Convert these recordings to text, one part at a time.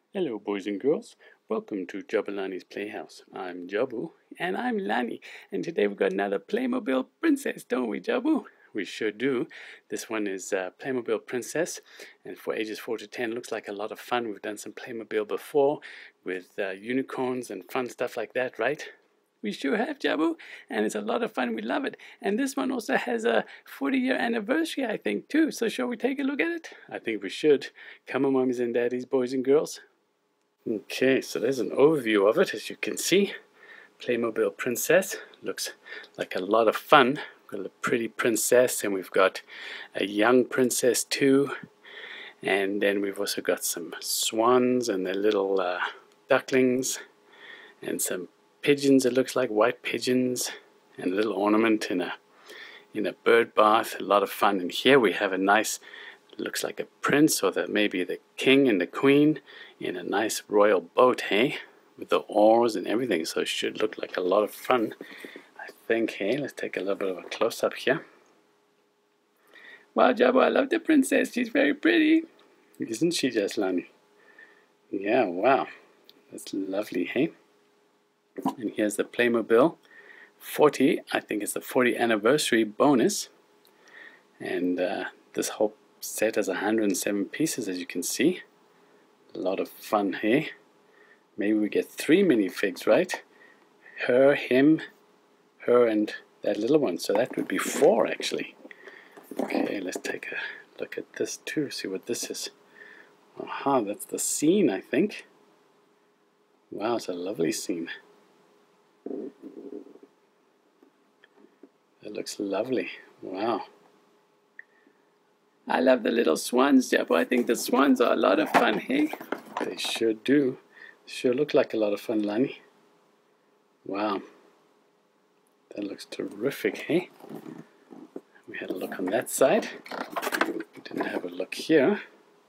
Hello boys and girls, welcome to Jabulani's Playhouse. I'm Jabu and I'm Lani, and today we've got another Playmobil Princess, don't we Jabu? We sure do. This one is Playmobil Princess, and for ages 4 to 10 looks like a lot of fun. We've done some Playmobil before with unicorns and fun stuff like that, right? We sure have, Jabu, and it's a lot of fun. We love it. And this one also has a 40-year anniversary, I think, too. So shall we take a look at it? I think we should. Come on, mommies and daddies, boys and girls. Okay, so there's an overview of it, as you can see. Playmobil Princess looks like a lot of fun. We've got a pretty princess, and we've got a young princess too. And then we've also got some swans and their little ducklings, and some pigeons. It looks like white pigeons, and a little ornament in a bird bath. A lot of fun. And here we have a nice, looks like a prince, or maybe the king and the queen in a nice royal boat, hey? With the oars and everything, so it should look like a lot of fun, I think, hey? Let's take a little bit of a close-up here. Wow, Jabu, I love the princess. She's very pretty. Isn't she just, Lani? Yeah, wow. That's lovely, hey? And here's the Playmobil 40. I think it's the 40th anniversary bonus. And this whole set has 107 pieces, as you can see. A lot of fun, hey? Maybe we get 3 minifigs, right? Her, him, her, and that little one. So that would be 4, actually. Okay, let's take a look at this too, see what this is. Aha, that's the scene, I think. Wow, it's a lovely scene. That looks lovely. Wow. I love the little swans, Jabu. I think the swans are a lot of fun, hey? They sure do. Sure look like a lot of fun, Lani. Wow. That looks terrific, hey? We had a look on that side. We didn't have a look here.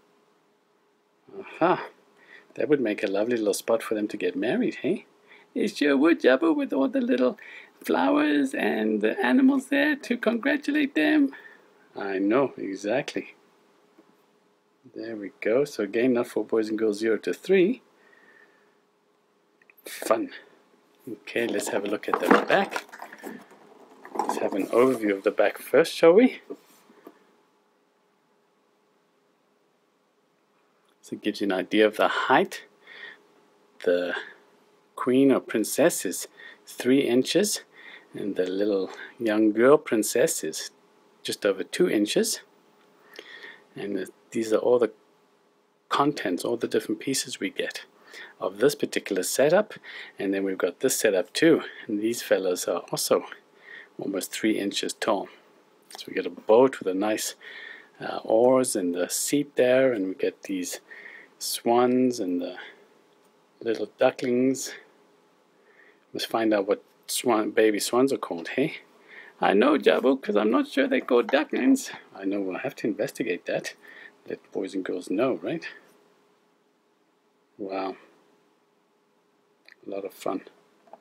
Aha. That would make a lovely little spot for them to get married, hey? It sure would, Jabu, with all the little flowers and the animals there to congratulate them. I know, exactly. There we go. So again, not for boys and girls 0 to 3. Fun. Okay, let's have a look at the back. Let's have an overview of the back first, shall we? So it gives you an idea of the height. The queen or princess is 3 inches, and the little young girl princess is just over 2 inches. And these are all the contents, all the different pieces we get of this particular setup. And then we've got this setup too, and these fellas are also almost 3 inches tall. So we get a boat with a nice oars and the seat there, and we get these swans and the little ducklings. Let's find out what baby swans are called, hey? I know, Jabu, because I'm not sure they're called ducklings. I know, we'll have to investigate that. Let boys and girls know, right? Wow. A lot of fun. I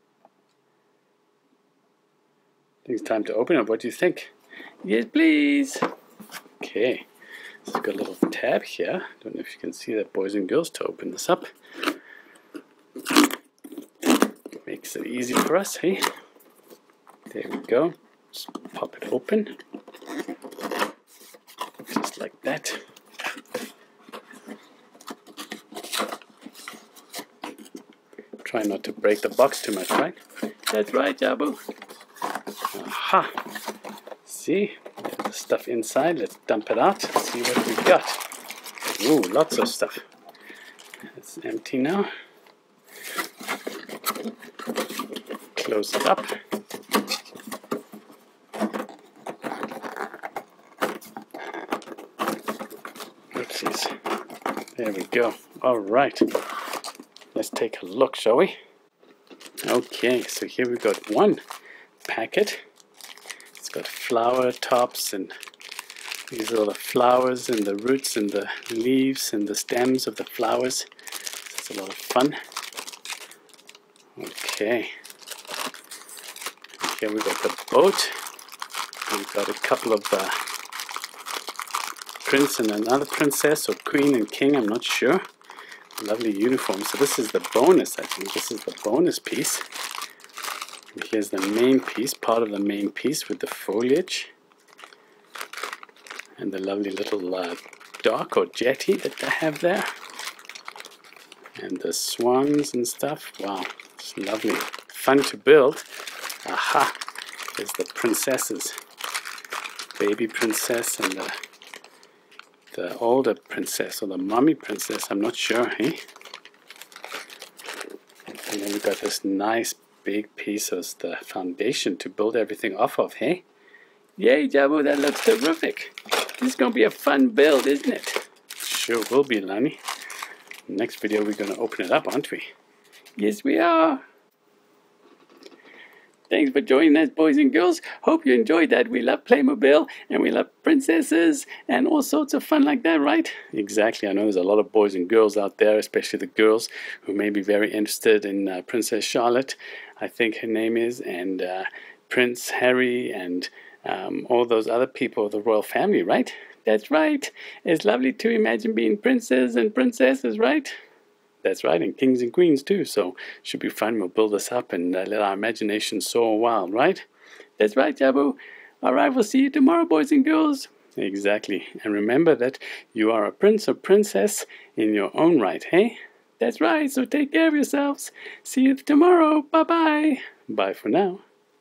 think it's time to open it. What do you think? Yes, please. Okay. So we've got a little tab here. Don't know if you can see that, boys and girls, to open this up. Makes it easy for us, hey? There we go. Just pop it open. Just like that. Try not to break the box too much, right? That's right, Jabu. Aha. See? There's the stuff inside. Let's dump it out. See what we've got. Ooh, lots of stuff. It's empty now. Close it up. Oopsies. There we go. All right. Let's take a look, shall we? Okay, so here we've got one packet. It's got flower tops, and these are the flowers and the roots and the leaves and the stems of the flowers. So it's a lot of fun. Okay. Here we've got the boat. We've got a couple of prince and another princess, or queen and king, I'm not sure. Lovely uniform. So this is the bonus, I think. This is the bonus piece. And here's the main piece, part of the main piece with the foliage. And the lovely little dock or jetty that they have there. And the swans and stuff. Wow, it's lovely. Fun to build. Aha! There's the princesses. Baby princess and the older princess, or the mommy princess, I'm not sure, hey? And then we've got this nice big piece of the foundation to build everything off of, hey? Yay, Jabu, that looks terrific. This is going to be a fun build, isn't it? Sure will be, Lani. Next video we're going to open it up, aren't we? Yes, we are. Thanks for joining us, boys and girls. Hope you enjoyed that. We love Playmobil and we love princesses and all sorts of fun like that, right? Exactly. I know there's a lot of boys and girls out there, especially the girls who may be very interested in Princess Charlotte, I think her name is, and Prince Harry and all those other people of the royal family, right? That's right. It's lovely to imagine being princes and princesses, right? That's right, and kings and queens too, so should be fun. We'll build this up and let our imagination soar wild, right? That's right, Jabu. All right, we'll see you tomorrow, boys and girls. Exactly, and remember that you are a prince or princess in your own right, hey? That's right, so take care of yourselves. See you tomorrow. Bye-bye. Bye for now.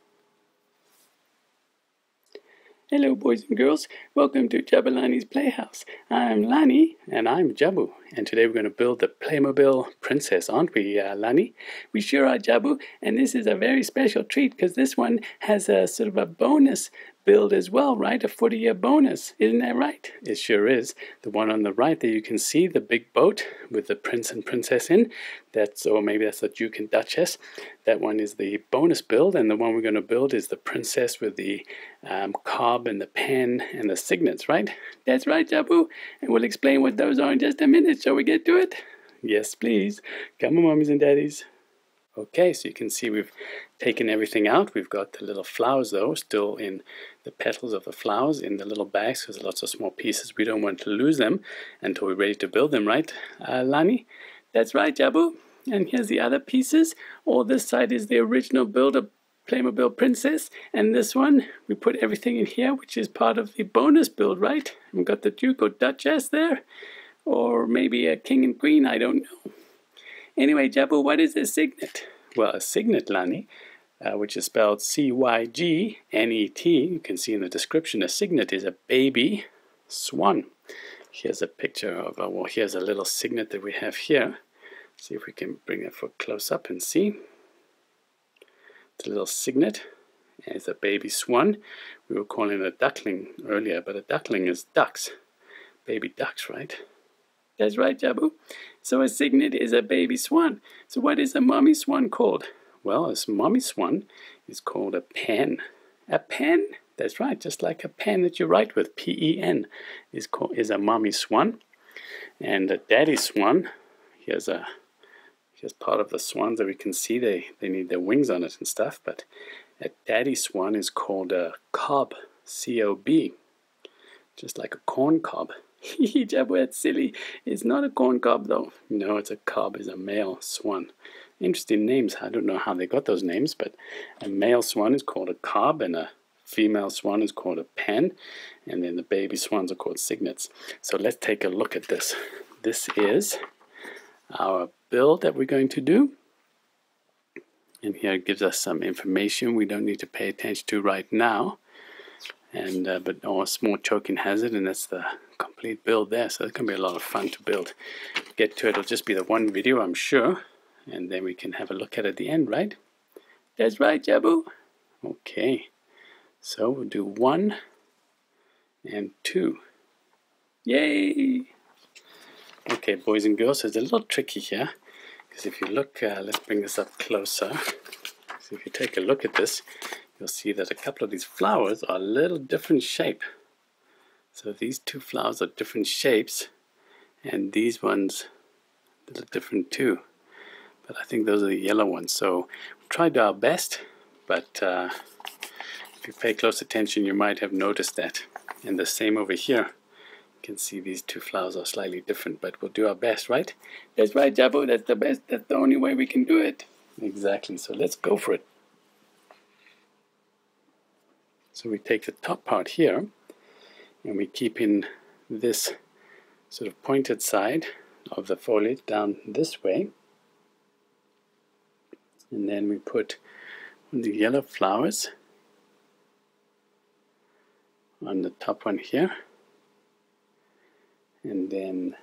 Hello, boys and girls. Welcome to Jabulani's Playhouse. I'm Lani, and I'm Jabu. And today we're going to build the Playmobil Princess, aren't we, Lani? We sure are, Jabu. And this is a very special treat because this one has a sort of a bonus build as well, right? A 40-year bonus. Isn't that right? It sure is. The one on the right there, you can see the big boat with the prince and princess in. Or maybe that's the Duke and Duchess. That one is the bonus build, and the one we're going to build is the princess with the cob and the pen and the cygnets, right? That's right, Jabu. And we'll explain what those are in just a minute. Shall we get to it? Yes, please. Come on, mommies and daddies. Okay, so you can see we've taken everything out. We've got the little flowers, though, still in the petals of the flowers in the little bags, because there's lots of small pieces. We don't want to lose them until we're ready to build them, right, Lani? That's right, Jabu. And here's the other pieces. All this side is the original build of Playmobil Princess, and this one, we put everything in here, which is part of the bonus build, right? We've got the Duke or Duchess there, or maybe a King and Queen, I don't know. Anyway, Jabu, what is a cygnet? Well, a cygnet, Lani, which is spelled C-Y-G-N-E-T. You can see in the description, a cygnet is a baby swan. Here's a picture of, well, here's a little cygnet that we have here. See if we can bring it for close up and see. It's a little cygnet. And it's a baby swan. We were calling it a duckling earlier, but a duckling is ducks. Baby ducks, right? That's right, Jabu. So a cygnet is a baby swan. So what is a mommy swan called? Well, a mommy swan is called a pen. A pen? That's right, just like a pen that you write with. P-E-N is a mommy swan. And a daddy swan, here's part of the swans that we can see. They need their wings on it and stuff. But a daddy swan is called a cob, C-O-B. Just like a corn cob. Jabu, that's silly. It's not a corn cob, though. No, it's a cob. It's a male swan. Interesting names. I don't know how they got those names, but a male swan is called a cob, and a female swan is called a pen, and then the baby swans are called cygnets. So let's take a look at this. This is our build that we're going to do. And here it gives us some information we don't need to pay attention to right now. And but a small choking hazard, and that's the complete build there. So it's going to be a lot of fun to build. Get to it, it'll just be the one video, I'm sure, and then we can have a look at it at the end, right? That's right, Jabu. Okay, so we'll do 1 and 2. Yay! Okay, boys and girls, so it's a little tricky here, because if you look, let's bring this up closer. So if you take a look at this, you'll see that a couple of these flowers are a little different shape. So these two flowers are different shapes, and these ones a little different too. But I think those are the yellow ones. So we tried our best, but if you pay close attention, you might have noticed that. And the same over here. can see these two flowers are slightly different, but we'll do our best, right? That's right, Jabu. That's the best. That's the only way we can do it. Exactly. So let's go for it. So we take the top part here, and we keep in this sort of pointed side of the foliage down this way. And then we put the yellow flowers on the top one here. And then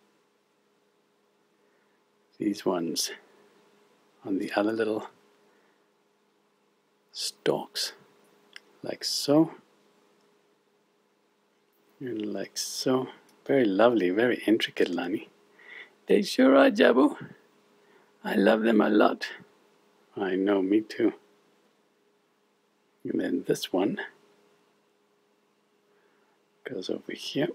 these ones on the other little stalks, like so, and like so. Very lovely, very intricate, Lani. They sure are, Jabu. I love them a lot. I know, me too. And then this one goes over here.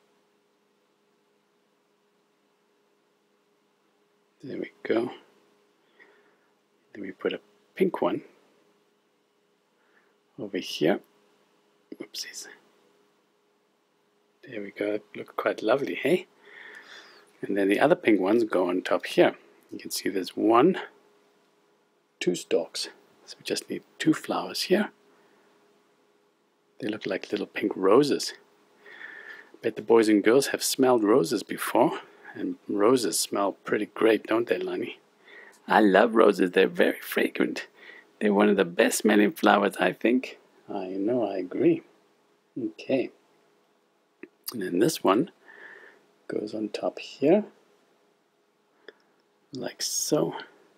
There we go. Then we put a pink one over here. Oopsies. There we go. Look quite lovely, hey? And then the other pink ones go on top here. You can see there's 1, 2 stalks. So we just need 2 flowers here. They look like little pink roses. Bet the boys and girls have smelled roses before. And roses smell pretty great, don't they, Lani? I love roses. They're very fragrant. They're one of the best smelling flowers, I think. I know, I agree. Okay. And then this one goes on top here, like so.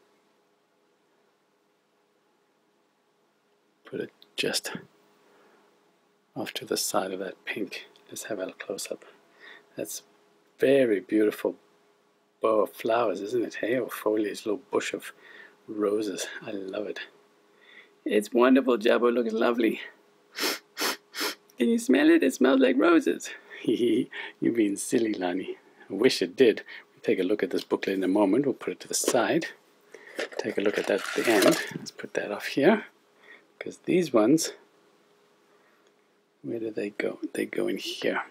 Put it just off to the side of that pink. Let's have a close-up. That's very beautiful bow of flowers, isn't it? Hey, or foliage, little bush of roses. I love it. It's wonderful, Jabu. It looks lovely. Can you smell it? It smells like roses. You're being silly, Lani. I wish it did. We'll take a look at this booklet in a moment. We'll put it to the side. Take a look at that at the end. Let's put that off here. Because these ones, where do they go? They go in here.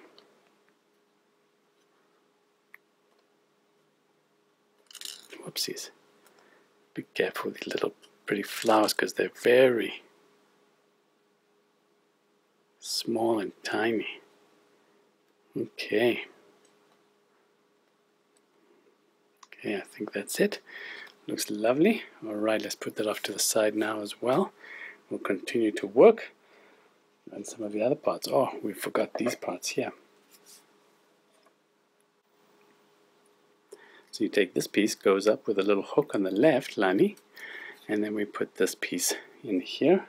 Whoopsies. Be careful with these little pretty flowers because they're very small and tiny. Okay. Okay, I think that's it. Looks lovely. Alright, let's put that off to the side now as well. We'll continue to work on some of the other parts. Oh, we forgot these parts here. So you take this piece, goes up with a little hook on the left, Lani, and then we put this piece in here,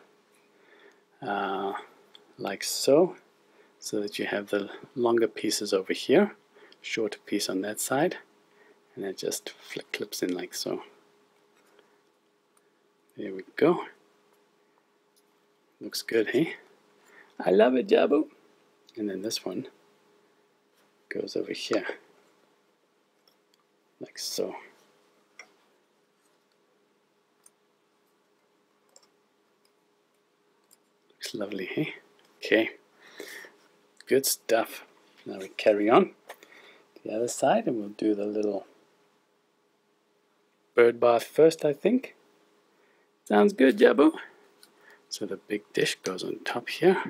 like so, so that you have the longer pieces over here, shorter piece on that side, and it just clips in like so. There we go. Looks good, hey? I love it, Jabu. And then this one goes over here, like so. Looks lovely, hey? Okay. Good stuff. Now we carry on to the other side and we'll do the little bird bath first, I think. Sounds good, Jabu. So the big dish goes on top here.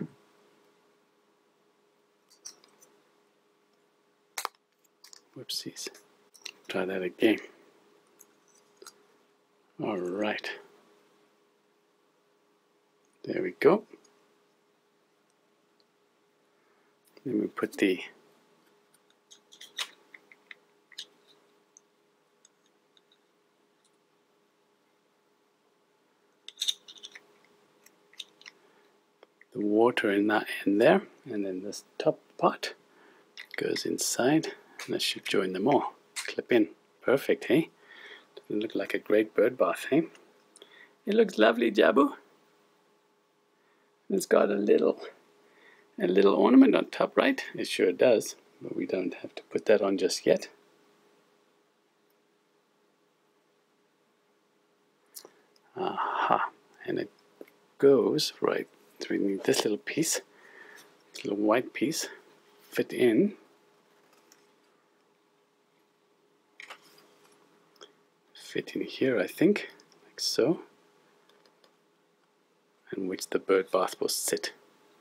Whoopsies. Try that again. All right. There we go. Then we put the water in that end there, and then this top part goes inside, and that should join them all. Clip in. Perfect, hey? Doesn't look like a great bird bath, hey? It looks lovely, Jabu. It's got a little ornament on top, right? It sure does, but we don't have to put that on just yet. Aha, and it goes right. So we need this little piece, this little white piece, fit in fit in here, I think, like so, and which the bird bath will sit.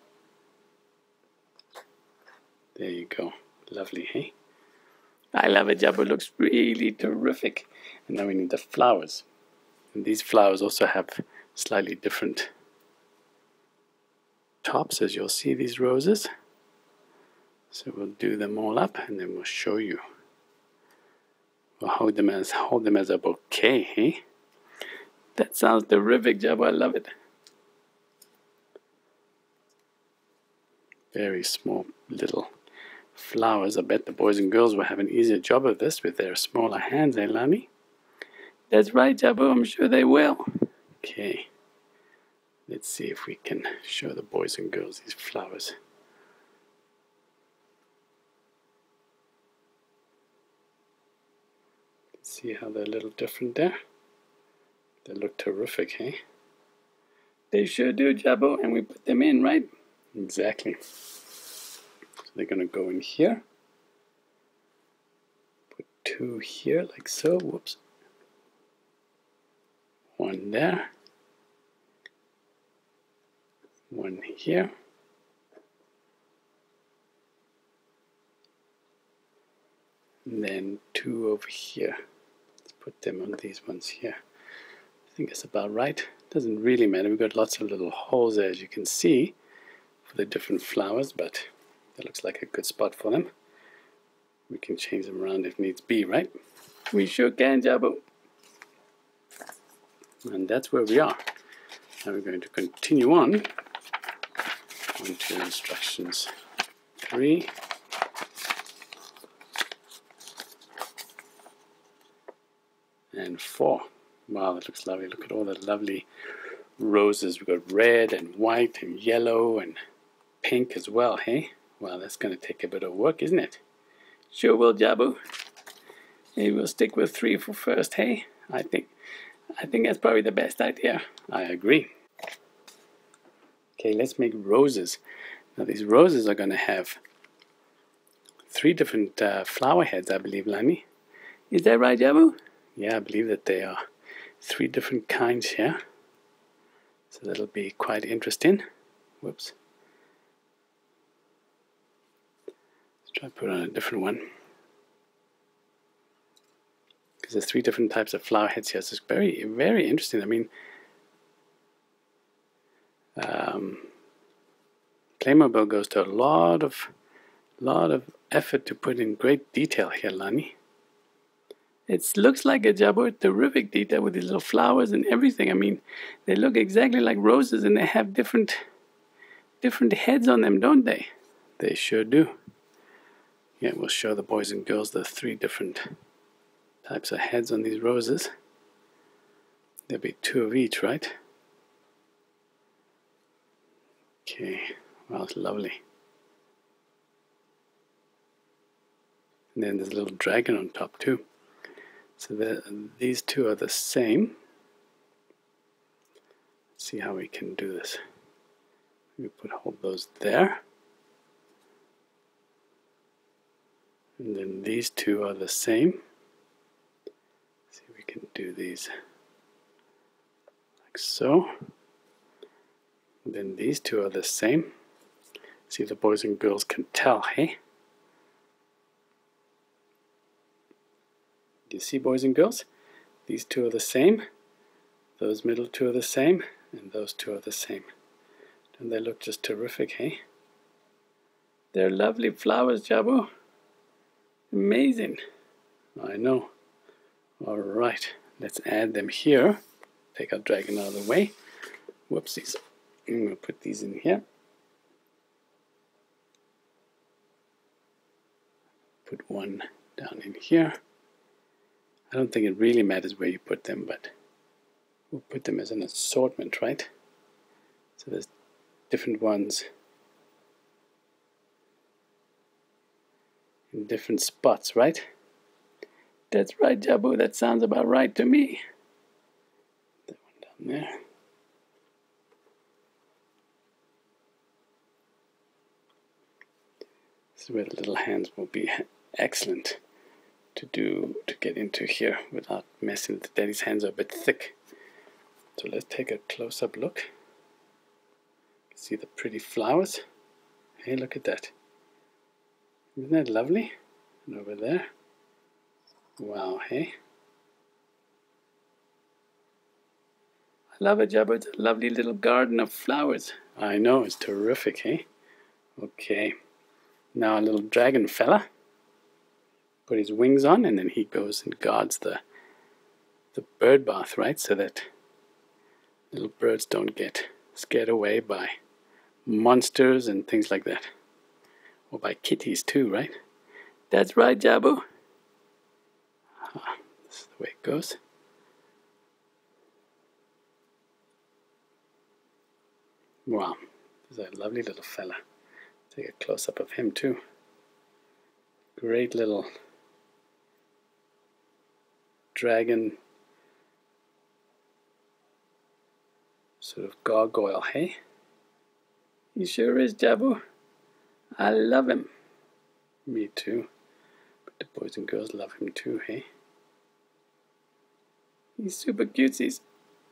There you go. Lovely, hey? I love it, Jabu. Looks really terrific. And now we need the flowers. And these flowers also have slightly different tops, as you'll see, these roses. So we'll do them all up and then we'll show you. We'll hold them as a bouquet, hey? That sounds terrific, Jabu. I love it. Very small little flowers. I bet the boys and girls will have an easier job of this with their smaller hands, eh, Lani? That's right, Jabu. I'm sure they will. Okay. Let's see if we can show the boys and girls these flowers. See how they're a little different there? They look terrific, hey? They sure do, Jabu, and we put them in, right? Exactly. So they're going to go in here. Put two here, like so. Whoops. One there. One here. And then two over here. Let's put them on these ones here. I think that's about right. Doesn't really matter. We've got lots of little holes there, as you can see, for the different flowers, but that looks like a good spot for them. We can change them around if needs be, right? We sure can, Jabu. And that's where we are. Now we're going to continue on to instructions 3. And 4. Wow, that looks lovely. Look at all the lovely roses. We've got red and white and yellow and pink as well, hey? Wow, that's going to take a bit of work, isn't it? Sure will, Jabu. Maybe we'll stick with 3 for first, hey? I think that's probably the best idea. I agree. Okay, let's make roses. Now these roses are going to have 3 different flower heads, I believe, Lani. Is that right, Jabu? Yeah, I believe that they are 3 different kinds here. So that'll be quite interesting. Whoops. Let's try to put on a different one. Because there's 3 different types of flower heads here. So it's very, very interesting. I mean, Playmobil goes to a lot of effort to put in great detail here, Lani. It looks like a Jabu, terrific detail with these little flowers and everything. I mean, they look exactly like roses and they have different heads on them, don't they? They sure do. Yeah, we'll show the boys and girls the 3 different types of heads on these roses. There'll be 2 of each, right? Okay, wow, it's lovely. And then there's a little dragon on top too. So these 2 are the same. Let's see how we can do this. We hold those there. And then these 2 are the same. Let's see if we can do these like so. And then these 2 are the same. See if the boys and girls can tell, hey? Do you see, boys and girls? These 2 are the same. Those middle 2 are the same. And those 2 are the same. Don't they look just terrific, hey? They're lovely flowers, Jabu. Amazing. I know. Alright, let's add them here. Take our dragon out of the way. Whoopsies. I'm going to put these in here. Put one down in here. I don't think it really matters where you put them, but we'll put them as an assortment, right? So there's different ones in different spots, right? That's right, Jabu. That sounds about right to me. That one down there. This is where the little hands will be excellent to get into here without messing with the daddy's hands are a bit thick. So let's take a close-up look. See the pretty flowers? Hey, look at that. Isn't that lovely? And over there. Wow, hey. I love it, Jabu. It's a lovely little garden of flowers. I know, it's terrific, hey? Okay. Now a little dragon fella. Put his wings on, and then he goes and guards the bird bath, right? So that little birds don't get scared away by monsters and things like that. Or by kitties too, right? That's right, Jabu. This is the way it goes. Wow, this is a lovely little fella. Take a close-up of him too. Great little dragon sort of gargoyle, hey? He sure is, Jabu. I love him. Me too. But the boys and girls love him too, hey? He's super cutesies.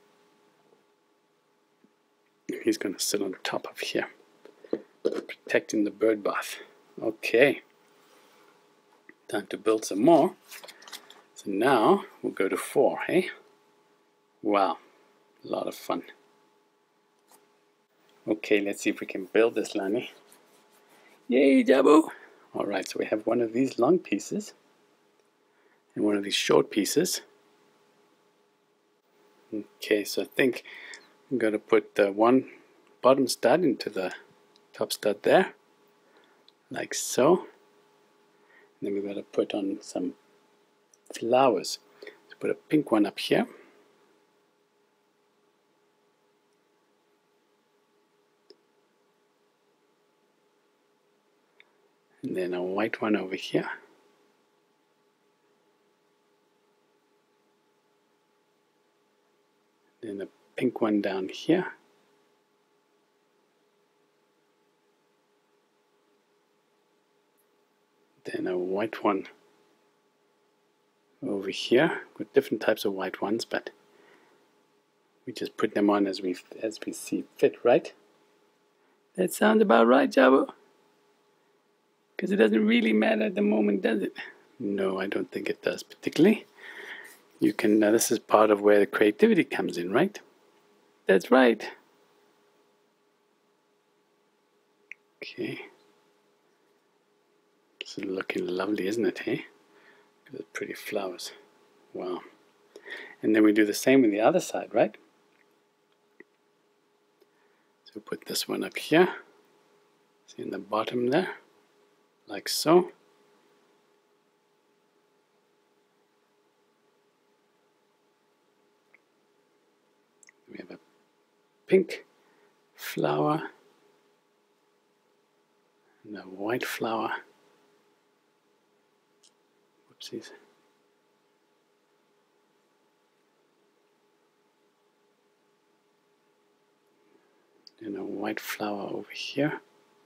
He's going to sit on top of here, protecting the bird bath. Okay. Time to build some more. So now we'll go to 4, hey? Wow. A lot of fun. Okay, let's see if we can build this, Lani. Yay, Jabu! Alright, so we have one of these long pieces and one of these short pieces. Okay, so I think I'm going to put the one bottom stud into the top stud there, like so. And then we're going to put on some flowers. So put a pink one up here. And then a white one over here. Then a pink one down here. Then a white one over here, with different types of white ones, but we just put them on as we see fit, right? That sounds about right, Jabu. Because it doesn't really matter at the moment, does it? No, I don't think it does particularly. You can, this is part of where the creativity comes in, right? That's right. Okay. This is looking lovely, isn't it, hey? Look at the pretty flowers. Wow. And then we do the same with the other side, right? So put this one up here. See in the bottom there? Like so. We have a pink flower and a white flower. Whoopsies. And a white flower over here.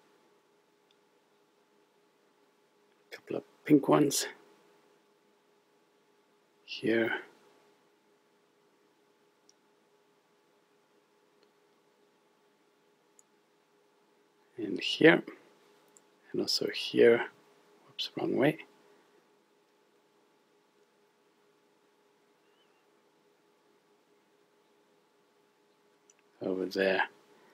A couple of pink ones here. And here. And also here. Whoops, wrong way. Over there.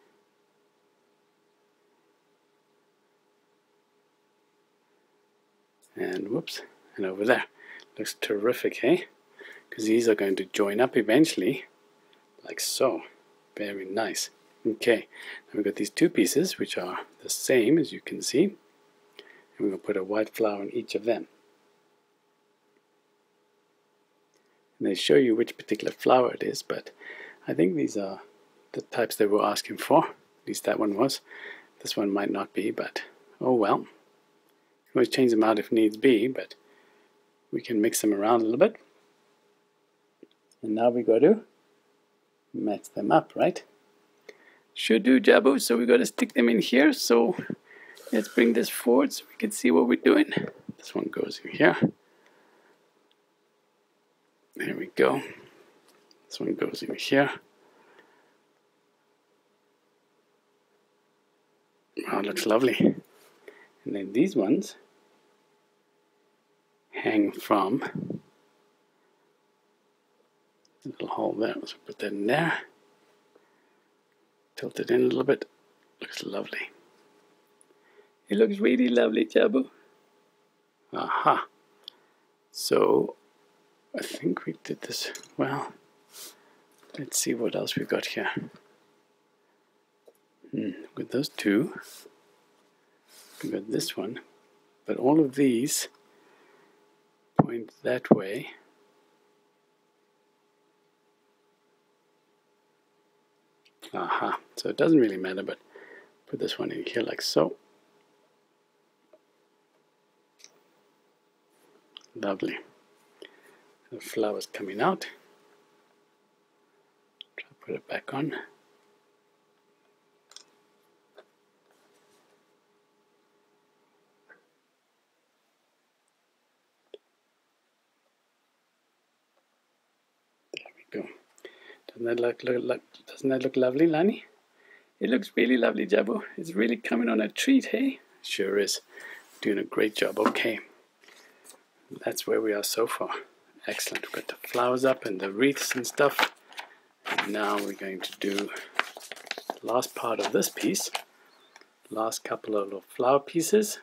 And whoops, and over there. Looks terrific, hey? Because these are going to join up eventually, like so. Very nice. Okay, now we've got these two pieces, which are the same, as you can see. And we're going to put a white flower on each of them. And they show you which particular flower it is, but I think these are the types they were asking for. At least that one was. This one might not be, but oh well. You can always change them out if needs be, but we can mix them around a little bit. And now we got to match them up, right? Should do, Jabu. So we got to stick them in here. So let's bring this forward so we can see what we're doing. This one goes in here, There we go. This one goes in here. Wow, looks lovely. And then these ones hang from the little hole there. So put that in there. Tilt it in a little bit. Looks lovely. It looks really lovely, Jabu. Aha. So I think we did this well. Let's see what else we've got here. With those two, we've got this one, but all of these point that way. Aha, so it doesn't really matter, but put this one in here like so. Lovely. The flowers coming out. Try to put it back on. Go. Doesn't that look lovely, Lani? It looks really lovely, Jabu. It's really coming on a treat, hey? Sure is. Doing a great job. Okay. That's where we are so far. Excellent. We've got the flowers up and the wreaths and stuff. And now we're going to do the last part of this piece. Last couple of little flower pieces.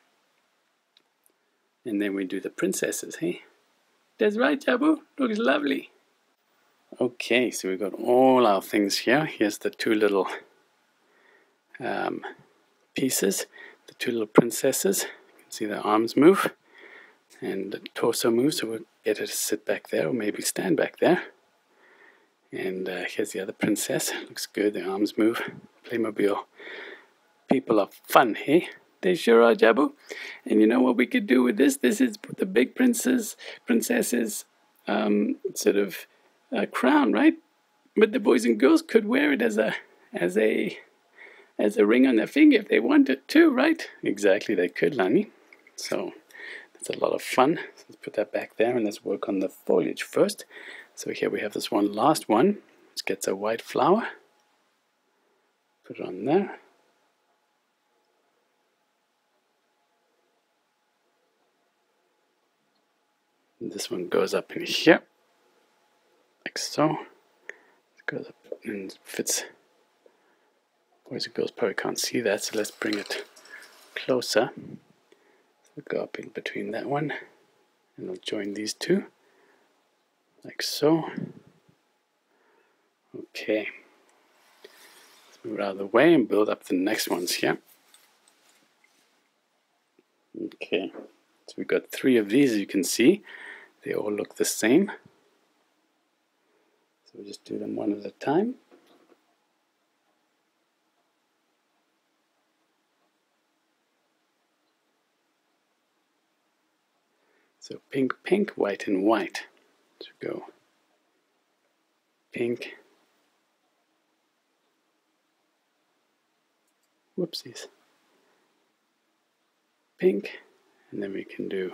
And then we do the princesses, hey? That's right, Jabu. Looks lovely. Okay, so we've got all our things here. Here's the two little pieces, the two little princesses. You can see their arms move and the torso moves, so we'll get her to sit back there or maybe stand back there. And here's the other princess. Looks good, the arms move. Playmobil people are fun, hey? They sure are, Jabu. And you know what we could do with this? This is the big princess's sort of crown, right? But the boys and girls could wear it as a ring on their finger if they wanted to, right? Exactly, they could, Lani. So that's a lot of fun. So let's put that back there and let's work on the foliage first. So here we have this one last one, which gets a white flower. Put it on there. And this one goes up in here. Like so. It goes up and fits. Boys and girls probably can't see that, so let's bring it closer. So we'll go up in between that one and we'll join these two. Like so. Okay. Let's move it out of the way and build up the next ones here. Okay. So we've got 3 of these, as you can see. They all look the same. So we'll just do them one at a time. So pink, pink, white, and white. So go pink. Whoopsies. Pink, and then we can do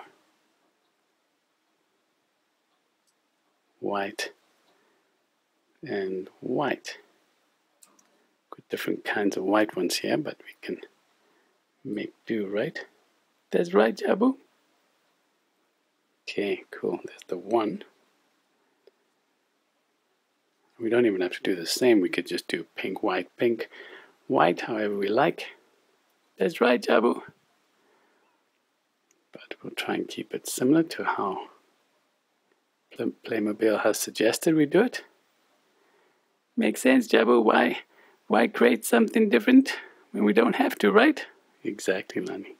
white and white. Got different kinds of white ones here, but we can make do, right? That's right, Jabu. Okay, cool. There's the one. We don't even have to do the same. We could just do pink, white, however we like. That's right, Jabu. But we'll try and keep it similar to how Playmobil has suggested we do it. Makes sense, Jabu. Why create something different when we don't have to, right? Exactly, Lani.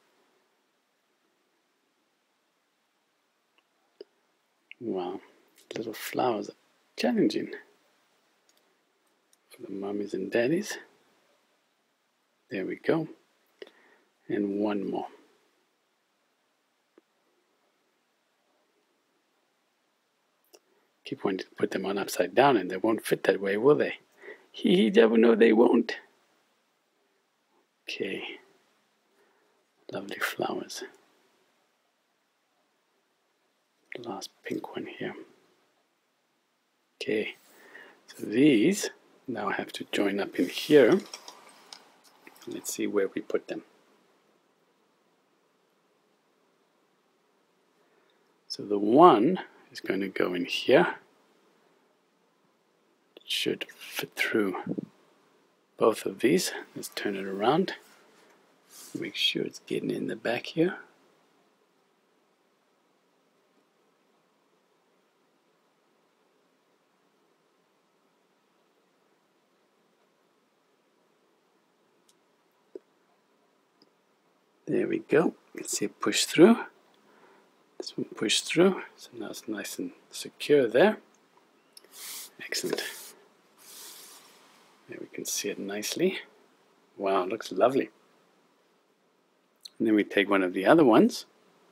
Wow, little flowers are challenging for the mummies and daddies. There we go. And one more. Keep wanting to put them on upside down and they won't fit that way, will they? Hee hee, Jabu, no they won't. Okay. Lovely flowers. The last pink one here. Okay, so these now have to join up in here. Let's see where we put them. So the one is going to go in here. It should fit through both of these. Let's turn it around. Make sure it's getting in the back here. There we go. Let's see it push through. This one pushed through, so now it's nice and secure there. Excellent. There we can see it nicely. Wow, it looks lovely. And then we take one of the other ones.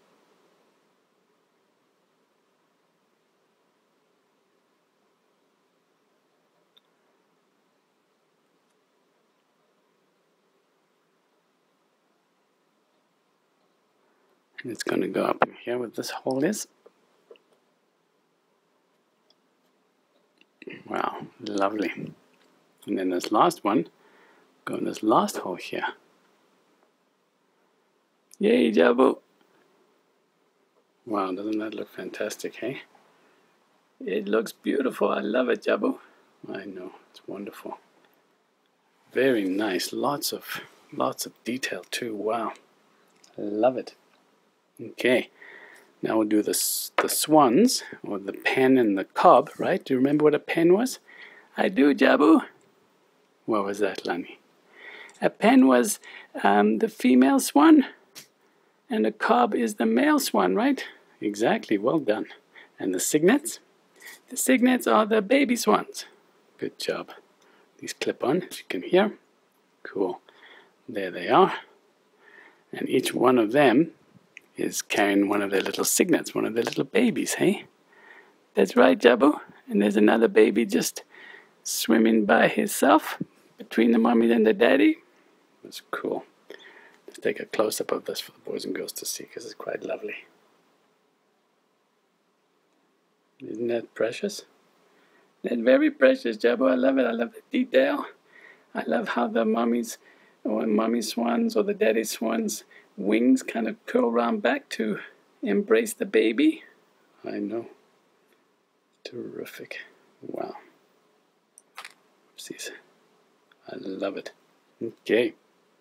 And it's going to go up in here where this hole is. Wow, lovely. And then this last one, go in this last hole here. Yay, Jabu! Wow, doesn't that look fantastic, hey? It looks beautiful. I love it, Jabu. I know, it's wonderful. Very nice. Lots of detail too. Wow, I love it. Okay, now we'll do the swans, or the pen and the cob, right? Do you remember what a pen was? I do, Jabu. What was that, Lani? A pen was the female swan, and a cob is the male swan, right? Exactly, well done. And the cygnets? The cygnets are the baby swans. Good job. These clip on, as you can hear. Cool. There they are. And each one of them is carrying one of their little cygnets, one of their little babies, hey? That's right, Jabu. And there's another baby just swimming by himself between the mommy and the daddy. That's cool. Let's take a close-up of this for the boys and girls to see, because it's quite lovely. Isn't that precious? That's very precious, Jabu. I love it. I love the detail. I love how the mommy swans or the daddy swans wings kind of curl round back to embrace the baby. I know. Terrific. Wow. Oopsies. I love it. Okay.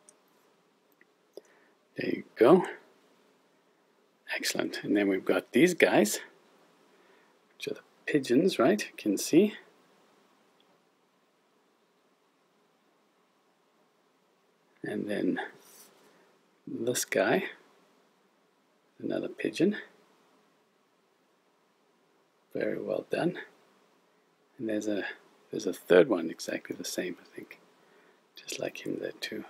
There you go. Excellent. And then we've got these guys, which are the pigeons, right? You can see. And then this guy, another pigeon. Very well done. And there's a third one exactly the same, I think. Just like him there too.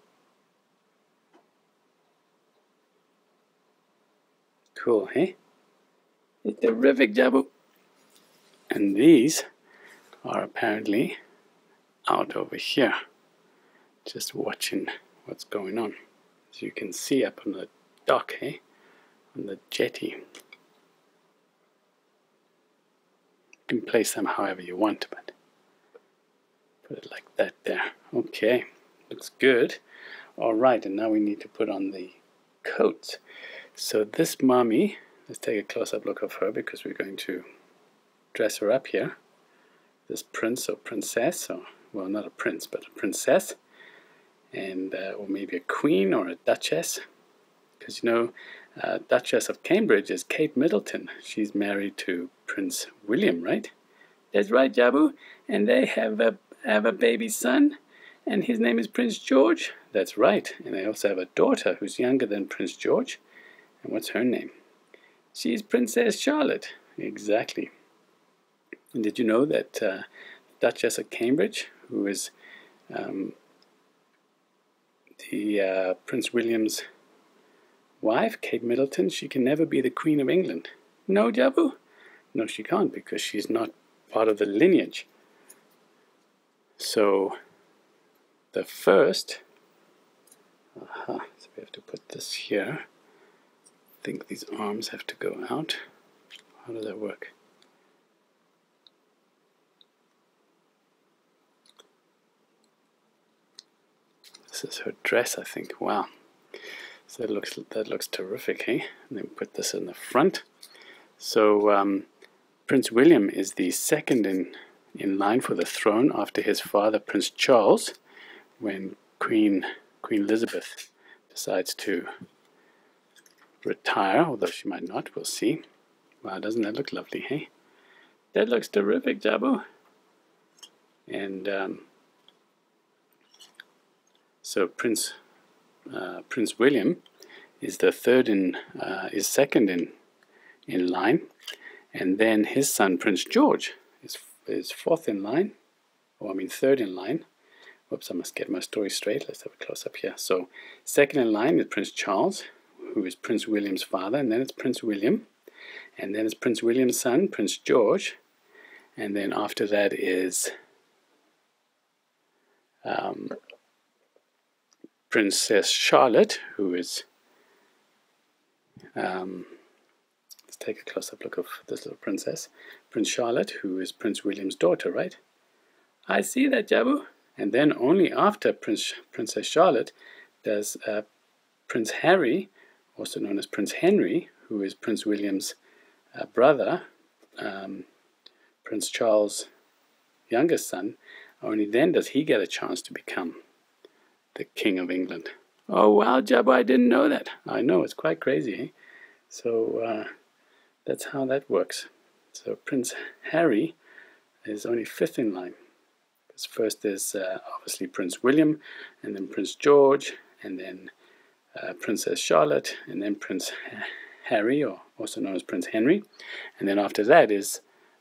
Cool, hey? It's terrific, Jabu. And these are apparently out over here, just watching what's going on. As you can see up on the dock, hey? On the jetty. You can place them however you want, but put it like that there. Okay, looks good. All right, and now we need to put on the coats. So this mommy, let's take a close-up look of her because we're going to dress her up here. This prince or princess, or well, not a prince, but a princess, and or maybe a queen or a duchess, because you know, Duchess of Cambridge is Kate Middleton. She's married to Prince William, right? That's right, Jabu. And they have a baby son, and his name is Prince George. That's right. And they also have a daughter who's younger than Prince George. And what's her name? She's Princess Charlotte. Exactly. And did you know that Duchess of Cambridge, who is Prince William's wife, Kate Middleton, she can never be the Queen of England? No, Jabu? No, she can't, because she's not part of the lineage. So the first, so we have to put this here. I think these arms have to go out. How does that work? This is her dress, I think. Wow. So that looks terrific, hey? And then put this in the front. So Prince William is the second in line for the throne after his father, Prince Charles, when Queen Elizabeth decides to retire, although she might not, we'll see. Wow, doesn't that look lovely, hey? That looks terrific, Jabu. And so Prince William is the is second in line, and then his son Prince George is fourth in line, or I mean third in line. Whoops, I must get my story straight. Let's have a close up here. So second in line is Prince Charles, who is Prince William's father, and then it's Prince William, and then it's Prince William's son, Prince George, and then after that is Princess Charlotte, who is let's take a close-up look of this little princess. Prince Charlotte, who is Prince William's daughter, right? I see that, Jabu. And then only after Princess Charlotte does Prince Harry, also known as Prince Henry, who is Prince William's brother, Prince Charles' youngest son, only then does he get a chance to become the King of England. Oh wow, Jabu, I didn't know that. I know, it's quite crazy, eh? So that's how that works. So Prince Harry is only fifth in line. Because first there's obviously Prince William, and then Prince George, and then Princess Charlotte, and then Prince Harry, or also known as Prince Henry. And then after that is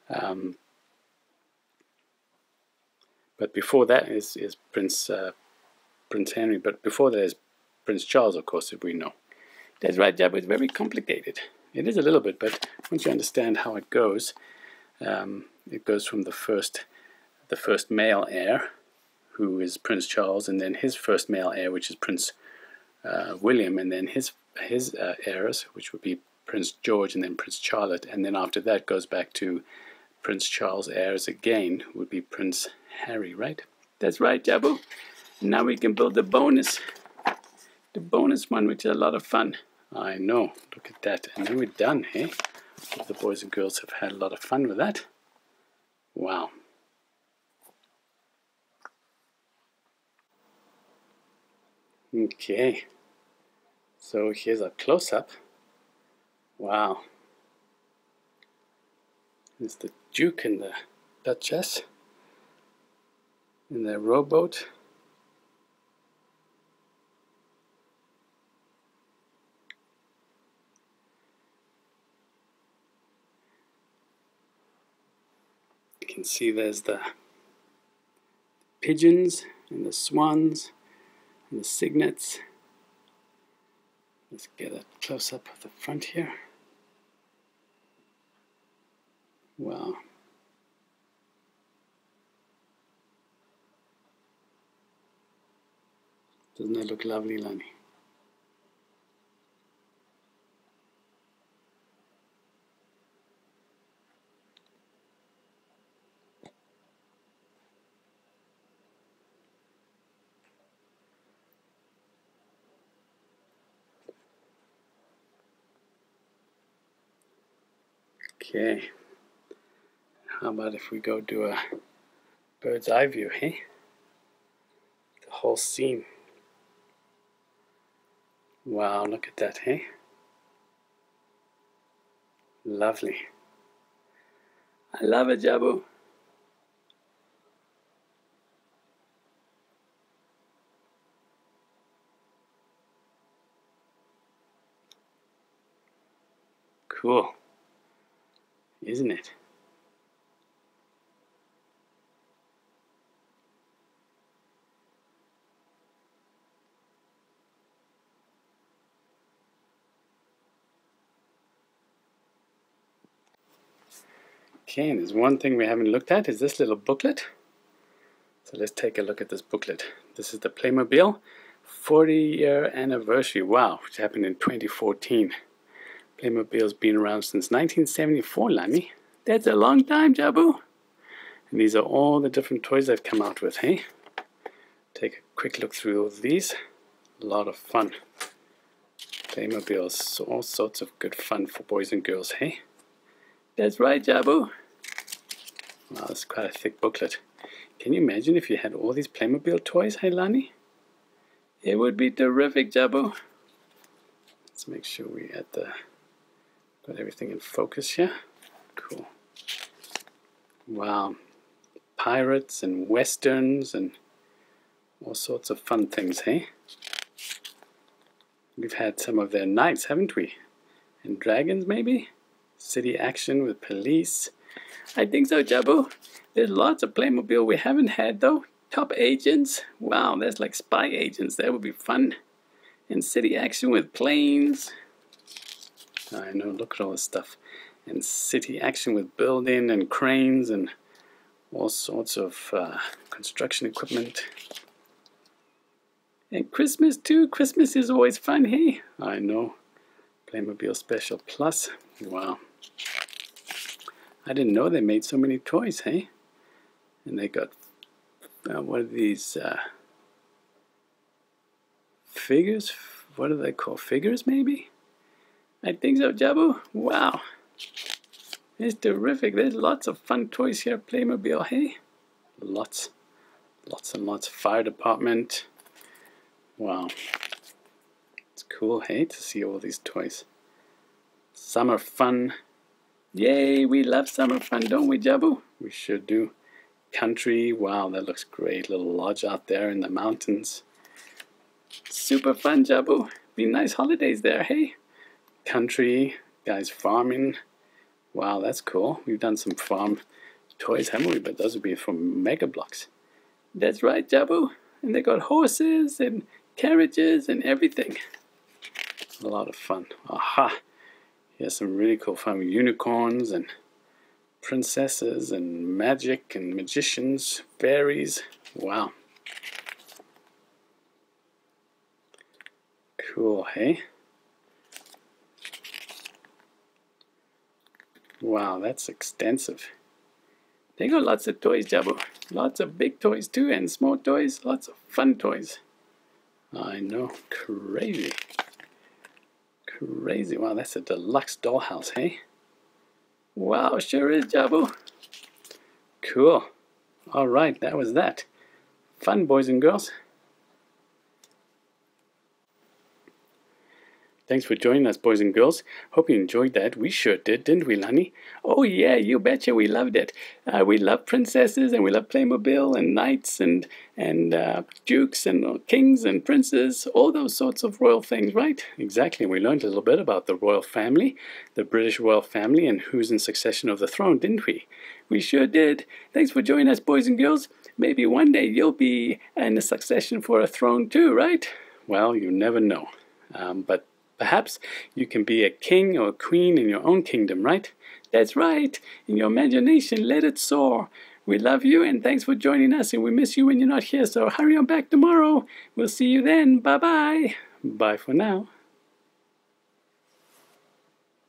but before that is Prince Henry, but before that is Prince Charles, of course, if we know. That's right, Jabu, it's very complicated. It is a little bit, but once you understand how it goes from the first male heir, who is Prince Charles, and then his first male heir, which is Prince William, and then his heirs, which would be Prince George and then Prince Charlotte, and then after that goes back to Prince Charles' heirs again, who would be Prince Harry, right? That's right, Jabu. Now we can build the bonus one, which is a lot of fun. I know, look at that. And then we're done, hey? Hope the boys and girls have had a lot of fun with that. Wow. Okay. So here's a close-up. Wow. There's the Duke and the Duchess in their rowboat. You can see there's the pigeons and the swans and the cygnets. Let's get a close-up of the front here. Wow. Doesn't that look lovely, Lani? Okay. How about if we go do a bird's eye view, hey? The whole scene. Wow, look at that, hey? Lovely. I love it, Jabu. Cool. Isn't it? Okay, and there's one thing we haven't looked at, is this little booklet. So let's take a look at this booklet. This is the Playmobil 40-year anniversary. Wow, which happened in 2014. Playmobil's been around since 1974, Lani. That's a long time, Jabu. And these are all the different toys they've come out with, hey? take a quick look through all of these. A lot of fun. Playmobiles, all sorts of good fun for boys and girls, hey? That's right, Jabu. Wow, that's quite a thick booklet. Can you imagine if you had all these Playmobil toys, hey Lani? It would be terrific, Jabu. Let's make sure we got everything in focus here. Cool. Wow. Pirates and westerns and all sorts of fun things, hey? We've had some of their knights, haven't we? And dragons, maybe? City action with police. I think so, Jabu. There's lots of Playmobil we haven't had, though. Top agents. Wow, there's like spy agents. That would be fun. And city action with planes. I know, look at all this stuff. And city action with building and cranes and all sorts of construction equipment. And Christmas too. Christmas is always fun, hey? I know. Playmobil Special Plus. Wow. I didn't know they made so many toys, hey? And they got, what are these? Figures? What are they called? Figures, maybe? I think so, Jabu. Wow. It's terrific. There's lots of fun toys here at Playmobil, hey? Lots. Lots and lots. Fire department. Wow. It's cool, hey, to see all these toys. Summer fun. Yay, we love summer fun, don't we, Jabu? We sure do. Country. Wow, that looks great. Little lodge out there in the mountains. Super fun, Jabu. Be nice holidays there, hey? Country. Guys farming. Wow, that's cool. We've done some farm toys, haven't we? But those would be from Mega Bloks. That's right, Jabu. And they got horses and carriages and everything. A lot of fun. Aha! Here's some really cool fun. Unicorns and princesses and magic and magicians, fairies. Wow. Cool, hey? Wow, that's extensive. They got lots of toys, Jabu. Lots of big toys too, and small toys. Lots of fun toys. I know. Crazy. Crazy. Wow, that's a deluxe dollhouse, hey? Wow, sure is, Jabu. Cool. Alright, that was that. Fun, boys and girls. Thanks for joining us, boys and girls. Hope you enjoyed that. We sure did, didn't we, Lani? Oh yeah, you betcha, we loved it. We love princesses, and we love Playmobil, and knights, and dukes, and kings, and princes, all those sorts of royal things, right? Exactly, we learned a little bit about the royal family, the British royal family, and who's in succession of the throne, didn't we? We sure did. Thanks for joining us, boys and girls. Maybe one day you'll be in the succession for a throne too, right? Well, you never know. But perhaps you can be a king or a queen in your own kingdom, right? That's right. In your imagination, let it soar. We love you, and thanks for joining us, and we miss you when you're not here, so hurry on back tomorrow. We'll see you then. Bye-bye. Bye for now.